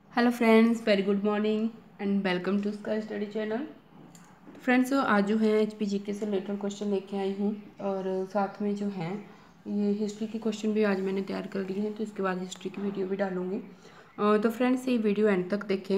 Hello friends, very good morning and welcome to sky study channel. Friends, आज जो है HPGK से related question लेके आई हूँ और साथ में जो है ये हिस्ट्री के क्वेश्चन भी आज मैंने तैयार कर लिए हैं, तो इसके बाद हिस्ट्री की वीडियो भी डालूँगी। तो फ्रेंड्स, ये वीडियो एंड तक देखें।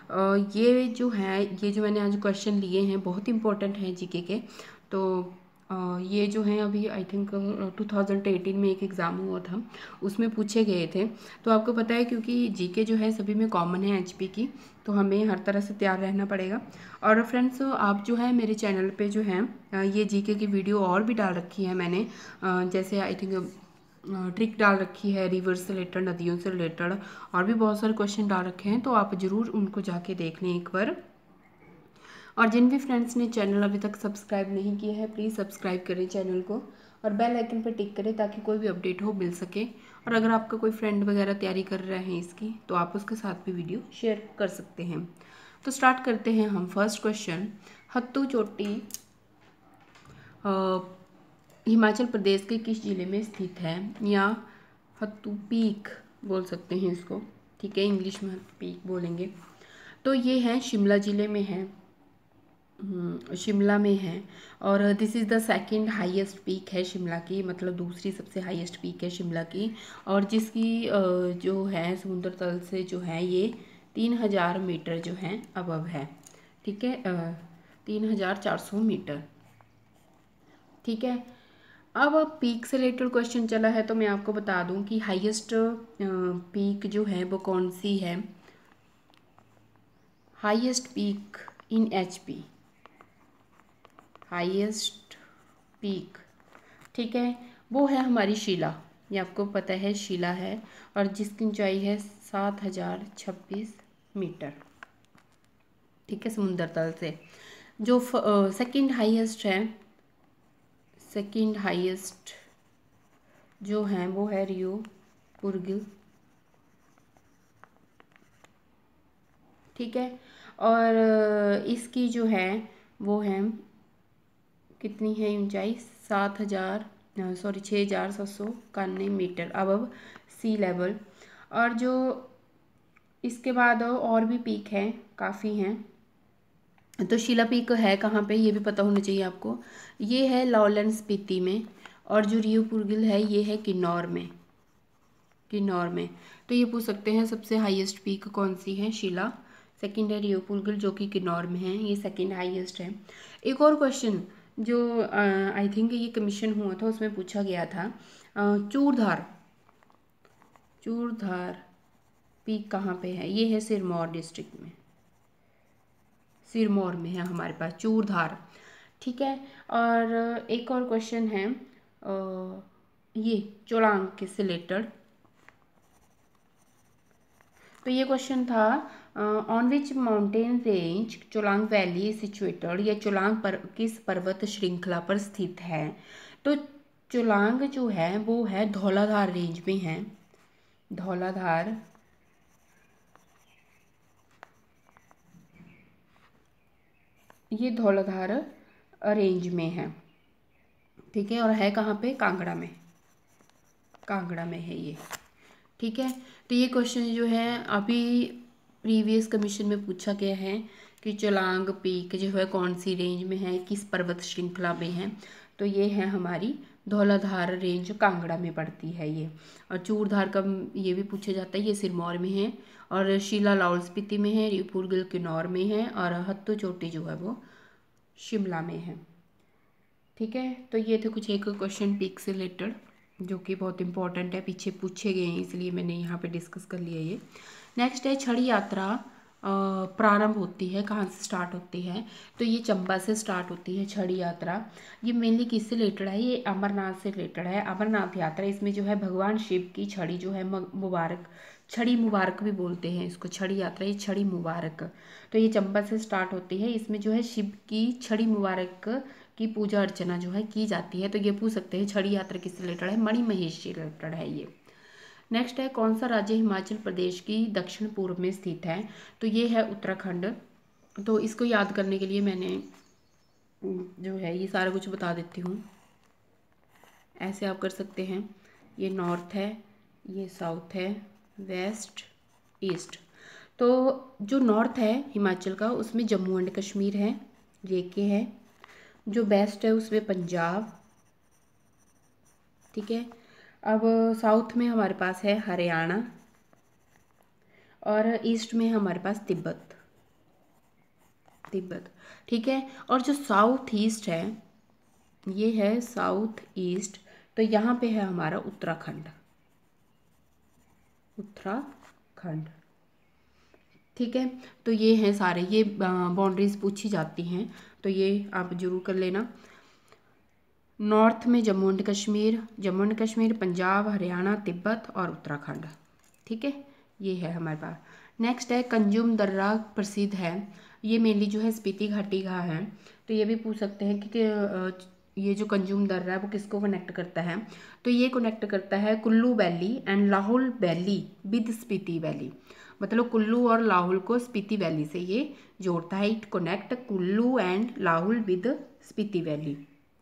ये जो मैंने आज क्वेश्चन लिए हैं बहुत इंपॉर्टेंट हैं जीके के। तो ये जो है अभी आई थिंक 2018 में एक एग्ज़ाम हुआ था, उसमें पूछे गए थे। तो आपको पता है क्योंकि जीके जो है सभी में कॉमन है एचपी की, तो हमें हर तरह से तैयार रहना पड़ेगा। और फ्रेंड्स, आप जो है मेरे चैनल पे जो है ये जीके की वीडियो और भी डाल रखी है मैंने। जैसे आई थिंक ट्रिक डाल रखी है रिवर्स से रिलेटेड, नदियों से रिलेटेड, और भी बहुत सारे क्वेश्चन डाल रखे हैं, तो आप ज़रूर उनको जाके देख लें एक बार। और जिन भी फ्रेंड्स ने चैनल अभी तक सब्सक्राइब नहीं किया है, प्लीज़ सब्सक्राइब करें चैनल को और बेल आइकन पर टिक करें ताकि कोई भी अपडेट हो मिल सके। और अगर आपका कोई फ्रेंड वगैरह तैयारी कर रहे हैं इसकी, तो आप उसके साथ भी वीडियो शेयर कर सकते हैं। तो स्टार्ट करते हैं हम। फर्स्ट क्वेश्चन, हत्तू चोटी हिमाचल प्रदेश के किस जिले में स्थित है? या हत्तू पीक बोल सकते हैं इसको, ठीक है, इंग्लिश में हत्तू पीक बोलेंगे। तो ये है शिमला ज़िले में है, शिमला में है। और this is the second highest peak है शिमला की, मतलब दूसरी सबसे हाईएस्ट पीक है शिमला की, और जिसकी जो है समुद्र तल से जो है ये 3000 मीटर जो है अबव है, ठीक है, 3400 मीटर, ठीक है। अब पीक से रिलेटेड क्वेश्चन चला है, तो मैं आपको बता दूं कि हाईएस्ट पीक जो है वो कौन सी है। Highest peak in HP, highest peak, ठीक है, वो है हमारी शिला। ये आपको पता है शिला है, और जिसकी ऊंचाई है 7026 मीटर, ठीक है, समुद्र तल से। जो सेकंड हाईएस्ट है, सेकंड हाईएस्ट जो है वो है रियो पुरगिल, ठीक है। और इसकी जो है वो है, कितनी है ऊंचाई, 6791 मीटर अबव सी लेवल। और जो इसके बाद और भी पीक हैं, काफ़ी हैं। तो शिला पीक है कहाँ पे, ये भी पता होना चाहिए आपको। ये है लाहौल स्पीति में, और जो रियो पुरगिल है ये है किन्नौर में, किन्नौर में। तो ये पूछ सकते हैं सबसे हाईएस्ट पीक कौन सी है, शिला। सेकंड है रियो पुरगिल जो कि किन्नौर में है, ये सेकंड हाईएस्ट है। एक और क्वेश्चन जो आई थिंक ये कमीशन हुआ था उसमें पूछा गया था, चूड़धार, चूड़धार पीक कहाँ पे है? ये है सिरमौर डिस्ट्रिक्ट में, सिरमौर में है हमारे पास चूड़धार, ठीक है। और एक और क्वेश्चन है ये चोलांग के से रिलेटेड। तो ये क्वेश्चन था, on which mountain range Cholang valley situated, या चोलांग पर किस पर्वत श्रृंखला पर स्थित है? तो चोलांग जो है वो है धौलाधार रेंज में है, धौलाधार, ये धौलाधार रेंज में है, ठीक है। और है कहाँ पे? कांगड़ा में, कांगड़ा में है ये, ठीक है। तो ये क्वेश्चन जो है अभी प्रीवियस कमीशन में पूछा गया है कि चोलांग पीक जो है कौन सी रेंज में है, किस पर्वत श्रृंखला में है। तो ये है हमारी धौलाधार रेंज, कांगड़ा में पड़ती है ये। और चूड़धार का ये भी पूछा जाता है, ये सिरमौर में है। और शिला लाहौल स्पीति में है, रिपुरगिल किन्नौर में है, और हत्तू चोटी जो है वो शिमला में है, ठीक है। तो ये थे कुछ एक क्वेश्चन पीक से रिलेटेड जो कि बहुत इंपॉर्टेंट है, पीछे पूछे गए हैं, इसलिए मैंने यहाँ पे डिस्कस कर लिया ये। नेक्स्ट है छड़ी यात्रा प्रारंभ होती है, कहाँ से स्टार्ट होती है? तो ये चंबा से स्टार्ट होती है छड़ी यात्रा। ये मेनली किससे रिलेटेड है? ये अमरनाथ से रिलेटेड है, अमरनाथ यात्रा। इसमें जो है भगवान शिव की छड़ी जो है मुबारक, छड़ी मुबारक भी बोलते हैं इसको, छड़ी यात्रा, ये छड़ी मुबारक। तो ये चंबा से स्टार्ट होती है, इसमें जो है शिव की छड़ी मुबारक की पूजा अर्चना जो है की जाती है। तो ये पूछ सकते हैं छड़ी यात्रा किससे रिलेटेड है? मणि महेश से रिलेटेड है ये। नेक्स्ट है कौन सा राज्य हिमाचल प्रदेश की दक्षिण पूर्व में स्थित है? तो ये है उत्तराखंड। तो इसको याद करने के लिए मैंने जो है ये सारा कुछ बता देती हूँ, ऐसे आप कर सकते हैं। ये नॉर्थ है, ये साउथ है, वेस्ट, ईस्ट। तो जो नॉर्थ है हिमाचल का उसमें जम्मू एंड कश्मीर है, JK है। जो वेस्ट है उसमें पंजाब, ठीक है। अब साउथ में हमारे पास है हरियाणा और ईस्ट में हमारे पास तिब्बत, ठीक है। और जो साउथ ईस्ट है, ये है साउथ ईस्ट, तो यहाँ पे है हमारा उत्तराखंड, ठीक है। तो ये हैं सारे, ये बाउंड्रीज पूछी जाती हैं, तो ये आप जरूर कर लेना। नॉर्थ में जम्मू एंड कश्मीर, पंजाब, हरियाणा, तिब्बत और उत्तराखंड, ठीक है। ये है हमारे पास। नेक्स्ट है कंजुम दर्रा प्रसिद्ध है, ये मेनली जो है स्पीति घाटी का है। तो ये भी पूछ सकते हैं कि ये जो कंजुम दर्रा है वो किसको कनेक्ट करता है, तो ये कनेक्ट करता है Kullu valley and Lahaul valley with Spiti valley. मतलब कुल्लू और लाहौल को स्पीति वैली से ये जोड़ता है। It connect Kullu and Lahaul with Spiti valley,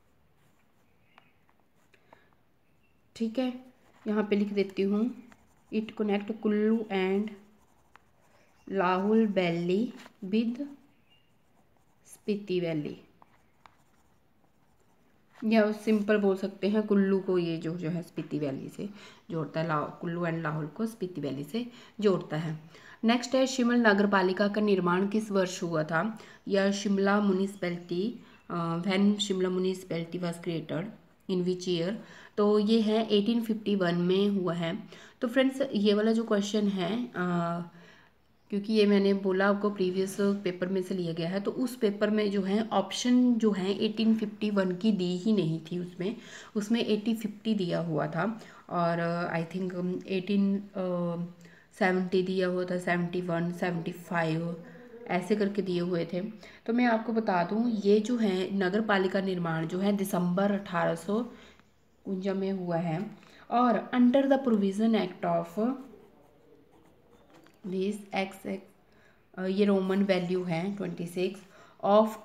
ठीक है। यहाँ पे लिख देती हूँ, it connect Kullu and Lahaul valley with Spiti valley, या सिंपल बोल सकते हैं कुल्लू को ये जो है स्पीति वैली से जोड़ता है, कुल्लू एंड लाहौल को स्पीति वैली से जोड़ता है। नेक्स्ट है शिमला नगर पालिका का निर्माण किस वर्ष हुआ था, या Shimla municipality, when Shimla municipality was created in which year, तो ये है 1851 में हुआ है। तो फ्रेंड्स ये वाला जो क्वेश्चन है, क्योंकि ये मैंने बोला आपको प्रीवियस पेपर में से लिया गया है, तो उस पेपर में जो है ऑप्शन जो है 1851 की दी ही नहीं थी, उसमें 1850 दिया हुआ था, और आई थिंक 1870 दिया हुआ था, 71, 75 ऐसे करके दिए हुए थे। तो मैं आपको बता दूं, ये जो है नगर पालिका निर्माण जो है दिसंबर 1849 में हुआ है, और under the provision act of this x, ये रोमन वैल्यू है 26 ऑफ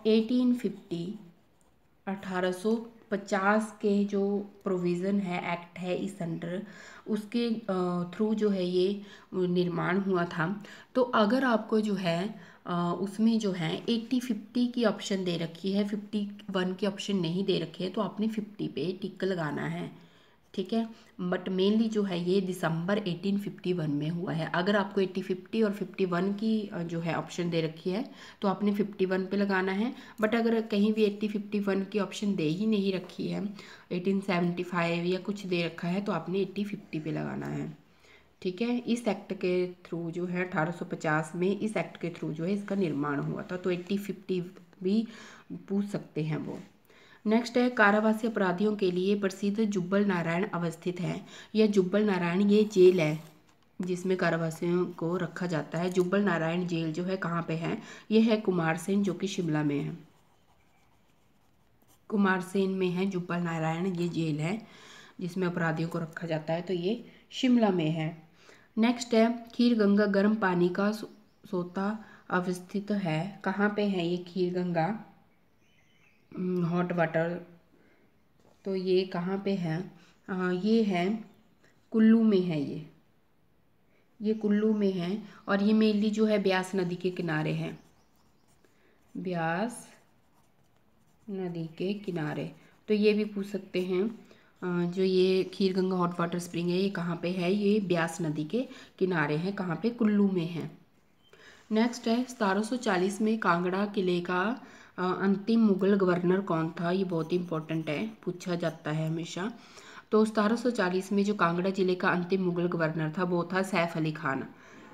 1850 के जो प्रोविज़न है, एक्ट है इस अंडर, उसके थ्रू जो है ये निर्माण हुआ था। तो अगर आपको जो है उसमें जो है 80-50 की ऑप्शन दे रखी है, 51 की ऑप्शन नहीं दे रखी है, तो आपने 50 पे टिक लगाना है, ठीक है। बट मेनली जो है ये दिसंबर 1851 में हुआ है। अगर आपको 80-50 और 51 की जो है ऑप्शन दे रखी है, तो आपने 51 पे लगाना है। बट अगर कहीं भी 80-51 की ऑप्शन दे ही नहीं रखी है, 1875 या कुछ दे रखा है, तो आपने 80-50 पे लगाना है, ठीक है। इस एक्ट के थ्रू जो है 1850 में इस एक्ट के थ्रू जो है इसका निर्माण हुआ था, तो 80-50 भी पूछ सकते हैं वो। नेक्स्ट है कारावासी अपराधियों के लिए प्रसिद्ध जुब्बल नारायण अवस्थित है। यह जुब्बल नारायण ये जेल है जिसमें कारावासियों को रखा जाता है। जुब्बल नारायण जेल जो है कहाँ पे है, ये है कुमारसेन, जो कि शिमला में है। कुमारसेन में है जुब्बल नारायण ये जेल है जिसमें अपराधियों को रखा जाता है, तो ये शिमला में है। नेक्स्ट है खीर गंगा गर्म पानी का सोता अवस्थित है। कहाँ पे है ये खीर गंगा हॉट वाटर, तो ये कहाँ पे है, ये है कुल्लू में है, ये कुल्लू में है, और ये मेनली जो है ब्यास नदी के किनारे है, ब्यास नदी के किनारे। तो ये भी पूछ सकते हैं, जो ये Kheer Ganga hot water spring है ये कहाँ पे है, ये ब्यास नदी के किनारे है, कहाँ पे, कुल्लू में है। नेक्स्ट है 1740 में कांगड़ा किले का अंतिम मुगल गवर्नर कौन था, ये बहुत ही इंपॉर्टेंट है, पूछा जाता है हमेशा। तो 1740 में जो कांगड़ा जिले का अंतिम मुगल गवर्नर था वो था सैफ अली खान,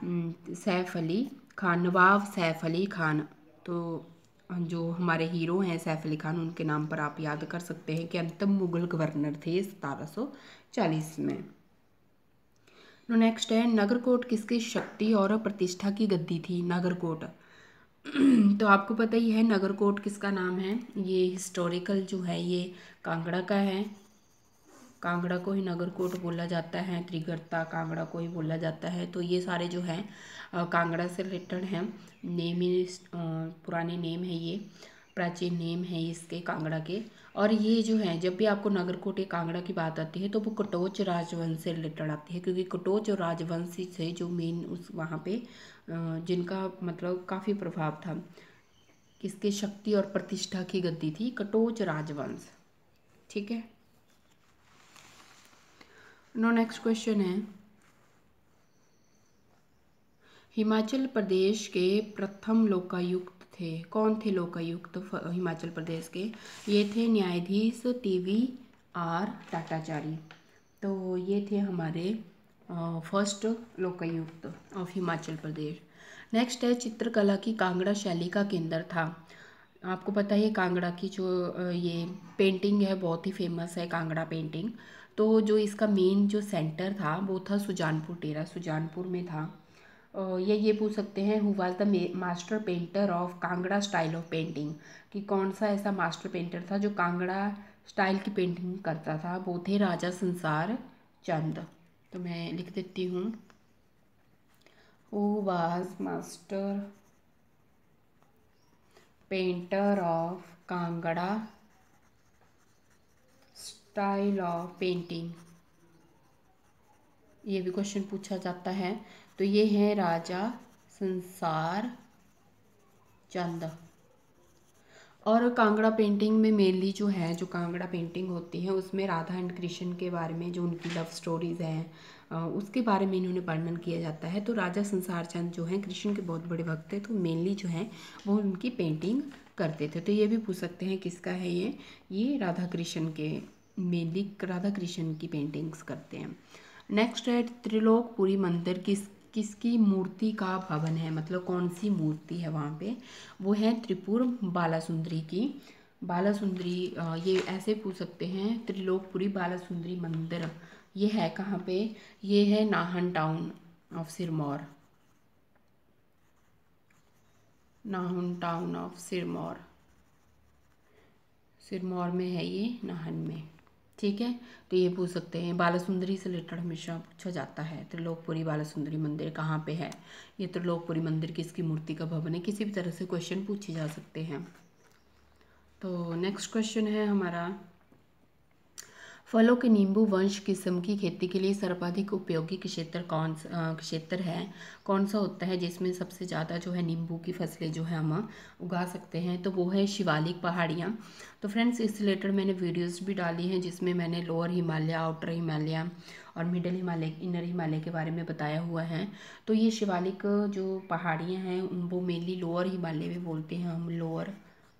नवाब सैफ अली खान। तो जो हमारे हीरो हैं सैफ अली खान, उनके नाम पर आप याद कर सकते हैं कि अंतिम मुगल गवर्नर थे 1740 में। नेक्स्ट है नगरकोट किसकी शक्ति और प्रतिष्ठा की गद्दी थी, नगरकोट तो आपको पता ही है नगरकोट किसका नाम है, ये हिस्टोरिकल जो है ये कांगड़ा का है, कांगड़ा को ही नगरकोट बोला जाता है, त्रिगर्ता कांगड़ा को ही बोला जाता है। तो ये सारे जो हैं कांगड़ा से रिलेटेड हैं, नेम पुराने नेम है ये। प्राचीन नेम है इसके कांगड़ा के। और ये जो है, जब भी आपको नगरकोट कांगड़ा की बात आती है तो वो कटोच राजवंश से रिलेटेड आती है, क्योंकि कटोच और राजवंश से जो मेन उस वहाँ पे जिनका मतलब काफ़ी प्रभाव था, किसके शक्ति और प्रतिष्ठा की गद्दी थी, कटोच राजवंश। ठीक है। नो नेक्स्ट क्वेश्चन है, हिमाचल प्रदेश के प्रथम लोकायुक्त थे, कौन थे लोकायुक्त हिमाचल प्रदेश के? ये थे न्यायाधीश TVR टाटाचारी। तो ये थे हमारे first Lokayukta of Himachal Pradesh. Next है, चित्रकला की कांगड़ा शैली का केंद्र था। आपको पता है कांगड़ा की जो ये पेंटिंग है बहुत ही फेमस है, कांगड़ा पेंटिंग। तो जो इसका मेन जो सेंटर था वो था सुजानपुर टेरा, सुजानपुर में था। ये पूछ सकते हैं, who was the master painter of Kangra style of painting, कि कौन सा ऐसा मास्टर पेंटर था जो कांगड़ा स्टाइल की पेंटिंग करता था? वो थे राजा संसार चंद। तो मैं लिख देती हूँ, who was master painter of Kangra style of painting. ये भी क्वेश्चन पूछा जाता है। तो ये है राजा संसार चंद। और कांगड़ा पेंटिंग में मेनली जो है, जो कांगड़ा पेंटिंग होती है उसमें राधा एंड कृष्ण के बारे में, जो उनकी लव स्टोरीज़ हैं उसके बारे में इन्होंने वर्णन किया जाता है। तो राजा संसार चंद जो हैं कृष्ण के बहुत बड़े भक्त थे, तो मेनली जो है वो उनकी पेंटिंग करते थे। तो ये भी पूछ सकते हैं किसका है ये राधा कृष्ण के, मेनली राधा कृष्ण की पेंटिंग्स करते हैं। नेक्स्ट है, त्रिलोकपुरी मंदिर किसकी मूर्ति का भवन है, मतलब कौन सी मूर्ति है वहाँ पे? वो है त्रिपुर बालासुंदरी की। बालासुंदरी ये ऐसे पूछ सकते हैं, त्रिलोकपुरी बालासुंदरी मंदिर ये है कहाँ पे? ये है Nahan town of Sirmaur, Nahan town of Sirmaur, Sirmaur में है ये, नाहन में। ठीक है। तो ये पूछ सकते हैं, बालासुंदरी से रिलेटेड हमेशा पूछा जाता है, त्रिलोकपुरी बालासुंदरी मंदिर कहाँ पे है? ये त्रिलोकपुरी मंदिर किसकी मूर्ति का भवन है? किसी भी तरह से क्वेश्चन पूछे जा सकते हैं। तो नेक्स्ट क्वेश्चन है हमारा, फलों के नींबू वंश किस्म की खेती के लिए सर्वाधिक उपयोगी क्षेत्र क्षेत्र है कौन सा होता है, जिसमें सबसे ज़्यादा जो है नींबू की फसलें जो है हम उगा सकते हैं? तो वो है शिवालिक पहाड़ियाँ। तो फ्रेंड्स, इस रिलेटेड मैंने वीडियोस भी डाली हैं जिसमें मैंने लोअर हिमालय, आउटर हिमालय और मिडल हिमालय, इनर हिमालय के बारे में बताया हुआ है। तो ये शिवालिक जो पहाड़ियाँ हैं वो मेनली लोअर हिमालय में बोलते हैं हम, लोअर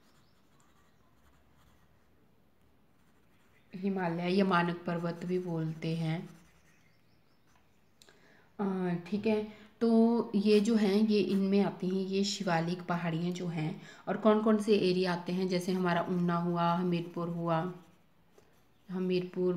हिमालय या मानक पर्वत भी बोलते हैं। ठीक है। तो ये जो हैं ये इनमें आती हैं, ये शिवालिक पहाड़ियाँ जो हैं। और कौन कौन से एरिया आते हैं, जैसे हमारा ऊना हुआ, हमीरपुर,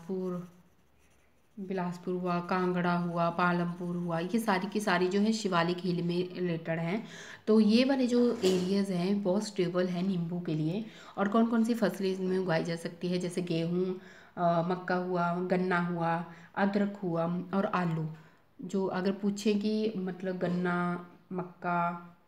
बिलासपुर हुआ, कांगड़ा हुआ, पालमपुर हुआ, ये सारी की सारी जो है शिवालिक हिल में रिलेटेड हैं। तो ये वाले जो एरियाज़ हैं बहुत स्टेबल है नींबू के लिए। और कौन कौन सी फसलें इनमें उगाई जा सकती है, जैसे गेहूँ, मक्का हुआ, गन्ना हुआ, अदरक हुआ और आलू। जो अगर पूछें कि मतलब गन्ना, मक्का,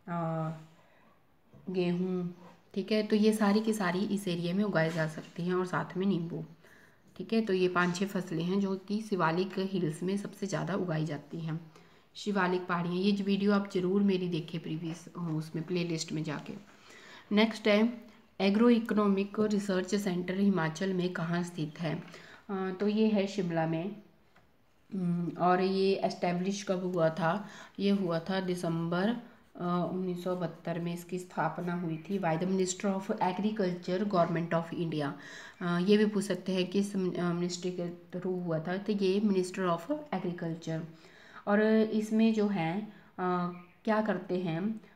गेहूँ, ठीक है, तो ये सारी की सारी इस एरिया में उगाई जा सकती हैं, और साथ में नींबू। ठीक है। तो ये 5-6 फसलें हैं जो कि शिवालिक हिल्स में सबसे ज़्यादा उगाई जाती हैं, शिवालिक पहाड़ियाँ। ये जो वीडियो आप ज़रूर मेरी देखें प्रीवियस उसमें प्लेलिस्ट में जाके। नेक्स्ट है, agro economic research centre Himachal में कहाँ स्थित है? तो ये है शिमला में। और ये एस्टेब्लिश कब हुआ था? ये हुआ था दिसंबर 1972 में इसकी स्थापना हुई थी, by the minister of agriculture, government of India. ये भी पूछ सकते हैं किस मिनिस्ट्री के थ्रू हुआ था? तो ये मिनिस्टर ऑफ एग्रीकल्चर। और इसमें जो है क्या करते हैं,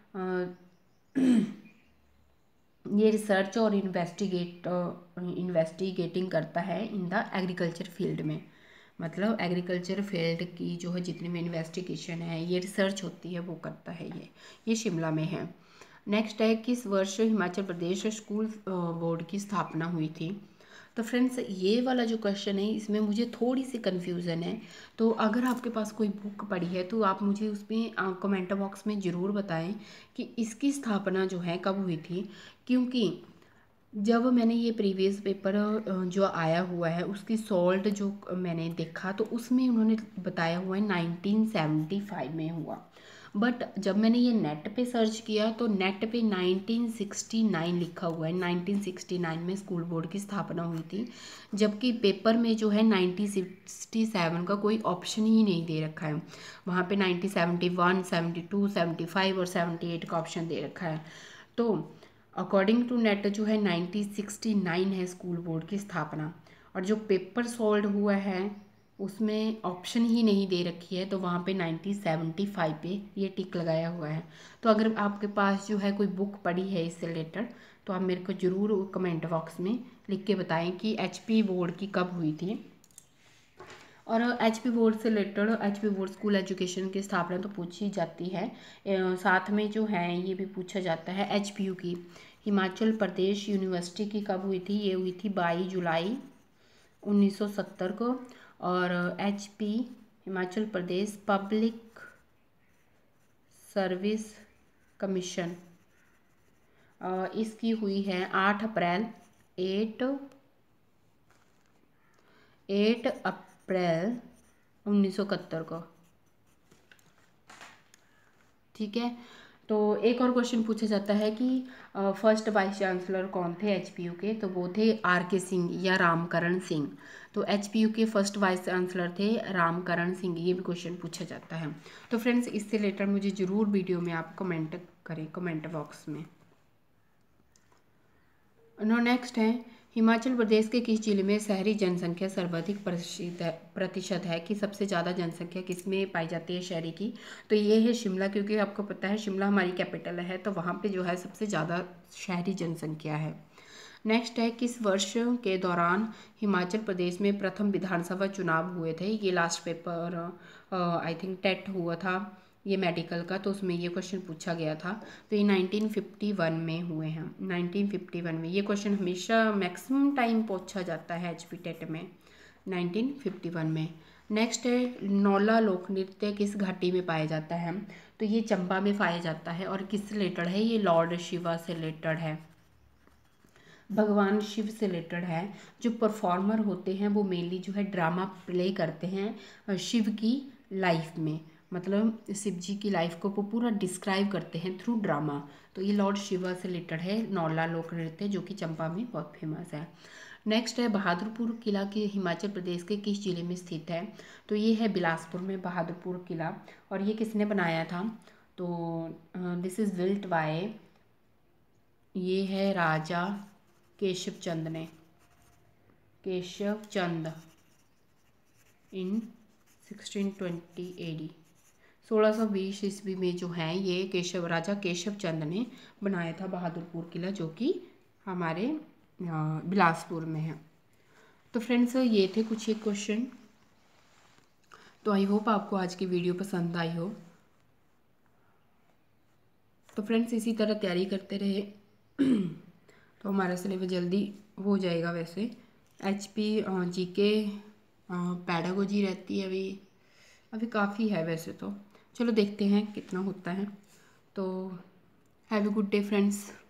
ये रिसर्च और इन्वेस्टिगेटिंग करता है इन द एग्रीकल्चर फील्ड में। मतलब एग्रीकल्चर फील्ड की जो है जितनी भी इन्वेस्टिगेशन है, ये रिसर्च होती है, वो करता है ये शिमला में है। नेक्स्ट है, किस वर्ष हिमाचल प्रदेश स्कूल बोर्ड की स्थापना हुई थी? तो फ्रेंड्स ये वाला जो क्वेश्चन है इसमें मुझे थोड़ी सी कन्फ्यूज़न है। तो अगर आपके पास कोई बुक पड़ी है तो आप मुझे उसमें कमेंट बॉक्स में ज़रूर बताएं कि इसकी स्थापना जो है कब हुई थी। क्योंकि जब मैंने ये प्रीवियस पेपर जो आया हुआ है उसकी सॉल्ट जो मैंने देखा तो उसमें उन्होंने बताया हुआ है 1975 में हुआ। बट जब मैंने ये नेट पे सर्च किया तो नेट पे 1969 लिखा हुआ है, 1969 में स्कूल बोर्ड की स्थापना हुई थी। जबकि पेपर में जो है 1967 का कोई ऑप्शन ही नहीं दे रखा है। वहाँ पे 1971, 72, 75 और 78 का ऑप्शन दे रखा है। तो अकॉर्डिंग टू नेट जो है 1969 है स्कूल बोर्ड की स्थापना। और जो पेपर सॉल्व हुआ है उसमें ऑप्शन ही नहीं दे रखी है, तो वहाँ पे 1975 पे ये टिक लगाया हुआ है। तो अगर आपके पास जो है कोई बुक पड़ी है इससे रिलेटेड तो आप मेरे को ज़रूर कमेंट बॉक्स में लिख के बताएं कि एचपी बोर्ड की कब हुई थी। और एचपी बोर्ड से related HP board school education की स्थापना तो पूछी जाती है, साथ में जो है ये भी पूछा जाता है एचपीयू की हिमाचल प्रदेश यूनिवर्सिटी की कब हुई थी। ये हुई थी 22 जुलाई 1970 को। और HP Himachal Pradesh public service commission इसकी हुई है 8 अप्रैल 8 अप्रैल 1971 को। ठीक है। तो एक और क्वेश्चन पूछा जाता है कि फर्स्ट वाइस चांसलर कौन थे एचपीयू के। तो वो थे आर.के. सिंह या रामकरण सिंह। तो एचपीयू के फर्स्ट वाइस चांसलर थे रामकरण सिंह। ये भी क्वेश्चन पूछा जाता है। तो फ्रेंड्स इससे रिलेटेड मुझे ज़रूर वीडियो में आप कमेंट करें कमेंट बॉक्स में। नेक्स्ट है हिमाचल प्रदेश के किस जिले में शहरी जनसंख्या सर्वाधिक प्रतिशत है कि सबसे ज़्यादा जनसंख्या किस में पाई जाती है शहरी की। तो ये है शिमला, क्योंकि आपको पता है शिमला हमारी कैपिटल है तो वहाँ पे जो है सबसे ज़्यादा शहरी जनसंख्या है। नेक्स्ट है किस वर्ष के दौरान हिमाचल प्रदेश में प्रथम विधानसभा चुनाव हुए थे। ये last paper I think TET हुआ था ये मेडिकल का, तो उसमें ये क्वेश्चन पूछा गया था। तो ये 1951 में हुए हैं। 1951 में ये क्वेश्चन हमेशा मैक्सिमम टाइम पूछा जाता है एचपी टेट में 1951 में। नेक्स्ट है नौला लोक नृत्य किस घाटी में पाया जाता है। तो ये चंबा में पाया जाता है। और किस रिलेटेड है, ये लॉर्ड शिवा से रिलेटेड है, भगवान शिव से रिलेटेड है। जो परफॉर्मर होते हैं वो मेनली जो है ड्रामा प्ले करते हैं शिव की लाइफ में, मतलब शिव जी की लाइफ को वो पूरा डिस्क्राइब करते हैं थ्रू ड्रामा। तो ये लॉर्ड शिवा से रिलेटेड है नौला लोक नृत्य, जो कि चंपा में बहुत फेमस है। नेक्स्ट है बहादुरपुर किला के हिमाचल प्रदेश के किस जिले में स्थित है। तो ये है बिलासपुर में बहादुरपुर किला। और ये किसने बनाया था, तो दिस इज़ बिल्ट बाय, ये है राजा केशव चंद ने, केशव चंद इन 1620 AD 1620 ईस्वी में जो है ये राजा केशव चंद ने बनाया था बहादुरपुर किला, जो कि हमारे बिलासपुर में है। तो फ्रेंड्स ये थे कुछ एक क्वेश्चन। तो आई होप आपको आज की वीडियो पसंद आई हो। तो फ्रेंड्स इसी तरह तैयारी करते रहे तो हमारा सिलेबस जल्दी हो जाएगा। वैसे एचपी जीके पैडागोजी रहती है अभी काफ़ी है वैसे तो, चलो देखते हैं कितना होता है। तो have a good day friends.